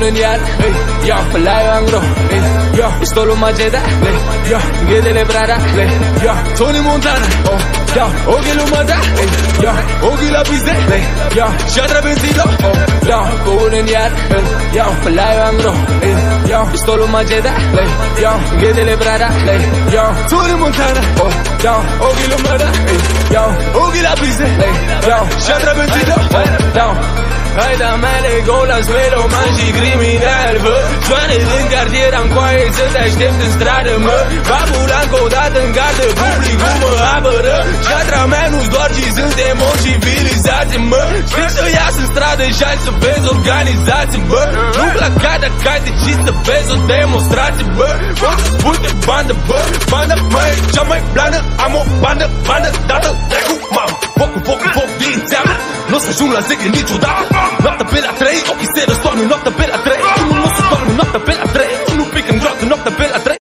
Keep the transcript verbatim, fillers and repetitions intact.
în iad, yo, pe la eu angro, yo, pistolul mageda, yo, ghedele brada, yo, Tony Montana, yo, ochii lui Mata, yo, ochii la piste, yo, și-a benzino, yo, bun în iad, yo, pe la eu angro, yo, pistolul mageda, yo, ghedele brada, yo, Tony Montana, yo, ochii lui Mata, yo, ochii la piste, yo, și-a benzino, yo. Hai da mele, gol la suelo, man și criminal, bă. Joane din cartier, am coaie să te aștept în stradă, mă. Babulan că odată în gardă, publicul mă apără. Șatra mea nu-s doar ci suntem om civilizați, mă. Știi să ias în stradă și hai să vezi organizații, bă. Nu-mi la cada carte, ci să vezi o demonstrație, bă. Bă, spui de bandă, bă. Banda mai e cea mai blană, am o bandă, bandă dată, trecu, mamă. Foc, foc, foc din țeamă, n-o să ajung la zece niciodată.